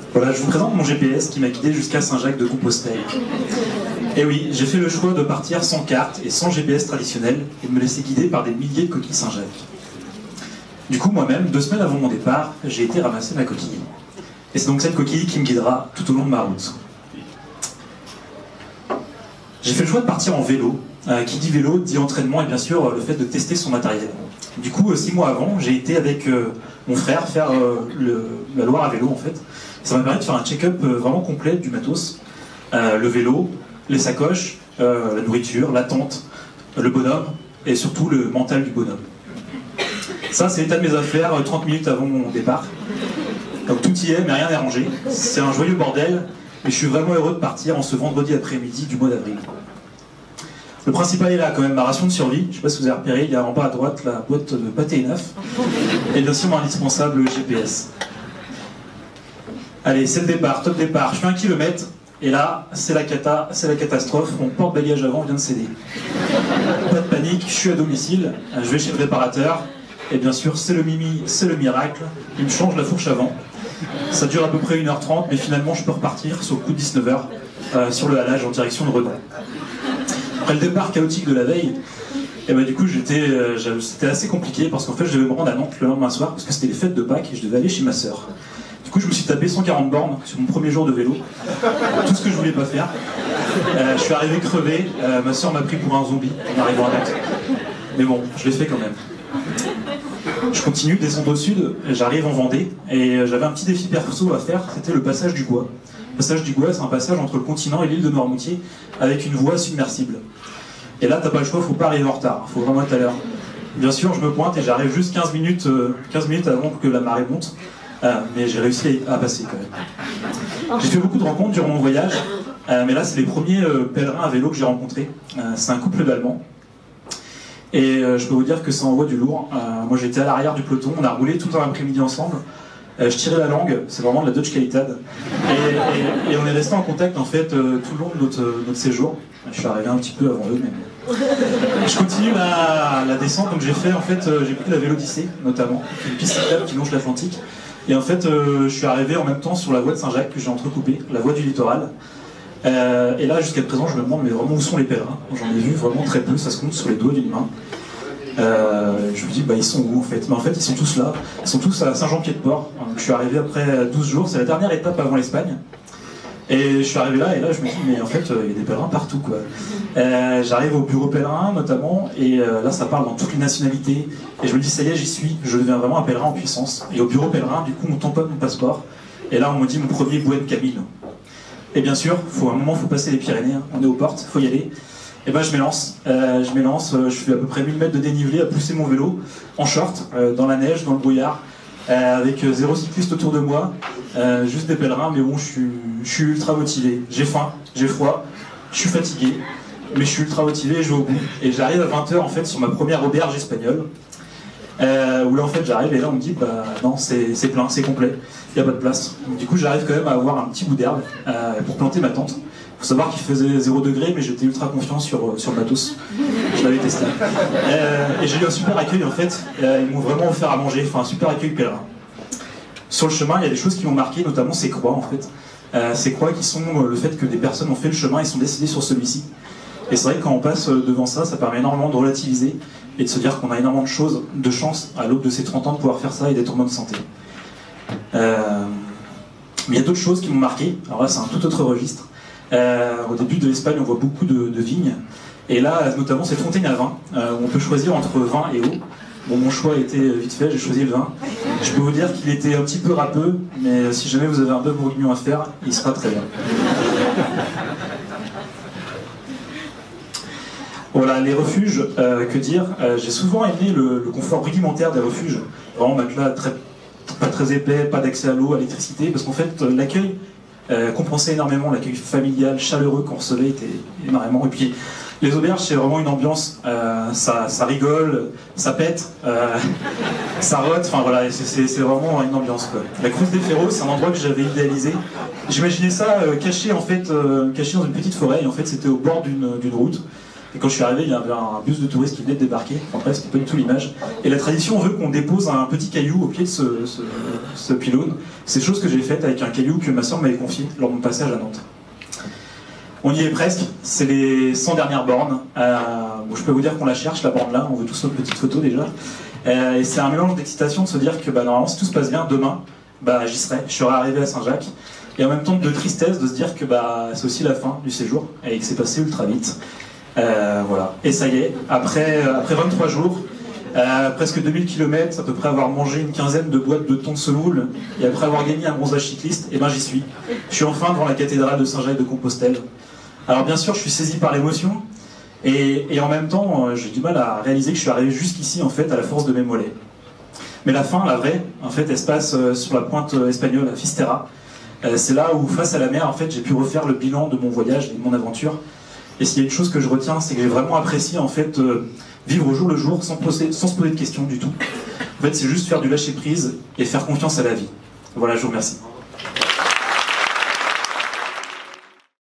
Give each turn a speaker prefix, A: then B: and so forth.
A: Voilà, je vous présente mon GPS qui m'a guidé jusqu'à Saint-Jacques-de-Compostelle. Et oui, j'ai fait le choix de partir sans carte et sans GPS traditionnel et de me laisser guider par des milliers de coquilles Saint-Jacques. Du coup, moi-même, 2 semaines avant mon départ, j'ai été ramasser ma coquille. Et c'est donc cette coquille qui me guidera tout au long de ma route. J'ai fait le choix de partir en vélo. Qui dit vélo dit entraînement et bien sûr le fait de tester son matériel. Du coup, 6 mois avant, j'ai été avec mon frère faire la Loire à vélo en fait. Ça m'a permis de faire un check-up vraiment complet du matos. Le vélo, les sacoches, la nourriture, la tente, le bonhomme et surtout le mental du bonhomme. Ça, c'est l'état de mes affaires 30 minutes avant mon départ. Donc tout y est, mais rien n'est rangé. C'est un joyeux bordel, mais je suis vraiment heureux de partir en ce vendredi après-midi du mois d'avril. Le principal est là quand même, ma ration de survie. Je ne sais pas si vous avez repéré, il y a en bas à droite la boîte de pâté et neuf. Et bien sûr mon indispensable GPS. Allez, c'est le départ, top départ. Je fais 1 kilomètre, et là, c'est la catastrophe. Mon porte-bagages avant vient de céder. Pas de panique, je suis à domicile, je vais chez le réparateur. Et bien sûr, c'est le mimi, c'est le miracle. Il me change la fourche avant. Ça dure à peu près 1h30, mais finalement, je peux repartir sur le coup de 19h sur le halage en direction de Redon. Après le départ chaotique de la veille, et bah, du coup, c'était assez compliqué parce qu'en fait, je devais me rendre à Nantes le lendemain soir parce que c'était les fêtes de Pâques et je devais aller chez ma sœur. Du coup, je me suis tapé 140 bornes sur mon premier jour de vélo. Tout ce que je voulais pas faire. Je suis arrivé crevé. Ma sœur m'a pris pour un zombie en arrivant à Nantes. Mais bon, je l'ai fait quand même. Je continue, descendre au sud, j'arrive en Vendée, et j'avais un petit défi perso à faire, c'était le passage du Gois. Le passage du Gois, c'est un passage entre le continent et l'île de Noirmoutier, avec une voie submersible. Et là, t'as pas le choix, faut pas arriver en retard, faut vraiment être à l'heure. Bien sûr, je me pointe et j'arrive juste 15 minutes avant que la marée monte, mais j'ai réussi à passer quand même. J'ai fait beaucoup de rencontres durant mon voyage, mais là, c'est les premiers pèlerins à vélo que j'ai rencontrés. C'est un couple d'Allemands. Et je peux vous dire que ça envoie du lourd. Moi j'étais à l'arrière du peloton, on a roulé tout un après-midi ensemble. Je tirais la langue, c'est vraiment de la Dutch Qualität. Et on est resté en contact en fait tout le long de notre séjour. Je suis arrivé un petit peu avant eux, mais je continue la descente. Donc j'ai pris la Vélodyssée notamment, une piste cyclable qui longe l'Atlantique. Et en fait je suis arrivé en même temps sur la voie de Saint-Jacques que j'ai entrecoupée, la voie du littoral. Et là, jusqu'à présent, je me demande mais vraiment où sont les pèlerins. J'en ai vu vraiment très peu, ça se compte sur les doigts d'une main. Je me dis, bah ils sont où en fait? Mais en fait, ils sont tous là, ils sont tous à Saint-Jean-Pied-de-Port. Donc, je suis arrivé après 12 jours, c'est la dernière étape avant l'Espagne. Et je suis arrivé là, et là, je me dis, mais en fait, il y a des pèlerins partout, quoi. J'arrive au bureau pèlerin, notamment, et là, ça parle dans toutes les nationalités. Et je me dis, ça y est, j'y suis, je deviens vraiment un pèlerin en puissance. Et au bureau pèlerin, du coup, on tamponne mon passeport. Et là, on me dit, mon premier Buen Camino. Et bien sûr, à un moment, il faut passer les Pyrénées, hein. On est aux portes, il faut y aller. Et ben je m'élance, je fais à peu près 1000 mètres de dénivelé à pousser mon vélo, en short, dans la neige, dans le brouillard, avec 0 cycliste autour de moi, juste des pèlerins, mais bon, je suis ultra motivé. J'ai faim, j'ai froid, je suis fatigué, mais je suis ultra motivé et je vais au bout. Et j'arrive à 20h en fait sur ma première auberge espagnole, où là en fait j'arrive et là on me dit bah non c'est plein, c'est complet, il n'y a pas de place. Donc, du coup j'arrive quand même à avoir un petit bout d'herbe pour planter ma tente. Il faut savoir qu'il faisait 0 degré mais j'étais ultra confiant sur le matos, je l'avais testé. Et j'ai eu un super accueil en fait, ils m'ont vraiment offert à manger, enfin un super accueil pèlerin. Sur le chemin il y a des choses qui m'ont marqué, notamment ces croix en fait. Ces croix qui sont le fait que des personnes ont fait le chemin et sont décédées sur celui-ci. Et c'est vrai que quand on passe devant ça, ça permet énormément de relativiser et de se dire qu'on a énormément de chance à l'aube de ses 30 ans de pouvoir faire ça et d'être en bonne santé. Mais il y a d'autres choses qui m'ont marqué. Alors là, c'est un tout autre registre. Au début de l'Espagne, on voit beaucoup de vignes. Et là, notamment, c'est fontaine à vin, où on peut choisir entre vin et eau. Bon, mon choix était vite fait, j'ai choisi le vin. Je peux vous dire qu'il était un petit peu râpeux, mais si jamais vous avez un bœuf bourguignon à faire, il sera très bien. Voilà, les refuges, que dire, j'ai souvent aimé le confort rudimentaire des refuges. Vraiment, matelas pas très épais, pas d'accès à l'eau, à l'électricité, parce qu'en fait, l'accueil compensait énormément, l'accueil familial, chaleureux qu'on recevait était énormément. Et puis, les auberges, c'est vraiment une ambiance, ça rigole, ça pète, ça rote, enfin voilà, c'est vraiment une ambiance, quoi. La Cruz des Ferros, c'est un endroit que j'avais idéalisé. J'imaginais ça caché dans une petite forêt, et en fait, c'était au bord d'une route. Et quand je suis arrivé, il y avait un bus de touristes qui venait de débarquer. En fait, c'était pas du tout l'image. Et la tradition veut qu'on dépose un petit caillou au pied de ce pylône. C'est chose que j'ai faite avec un caillou que ma soeur m'avait confié lors de mon passage à Nantes. On y est presque, c'est les 100 dernières bornes. Bon, je peux vous dire qu'on la cherche, la borne là, on veut tous notre petite photo déjà. Et c'est un mélange d'excitation de se dire que normalement, si tout se passe bien, demain, j'y serai, je serai arrivé à Saint-Jacques. Et en même temps de tristesse de se dire que c'est aussi la fin du séjour et que c'est passé ultra vite. Voilà. Et ça y est, après 23 jours, presque 2000 km, à peu près avoir mangé une quinzaine de boîtes de thon de semoule, et après avoir gagné un bronzage cycliste, et j'y suis. Je suis enfin devant la cathédrale de Saint-Jacques de Compostelle. Alors bien sûr, je suis saisi par l'émotion, et en même temps, j'ai du mal à réaliser que je suis arrivé jusqu'ici, en fait, à la force de mes mollets. Mais la fin, la vraie, en fait, elle se passe sur la pointe espagnole, à Fisterra. C'est là où, face à la mer, en fait, j'ai pu refaire le bilan de mon voyage et de mon aventure. Et s'il y a une chose que je retiens, c'est que j'ai vraiment apprécié, en fait, vivre au jour le jour, sans se poser de questions du tout. En fait, c'est juste faire du lâcher-prise et faire confiance à la vie. Voilà, je vous remercie.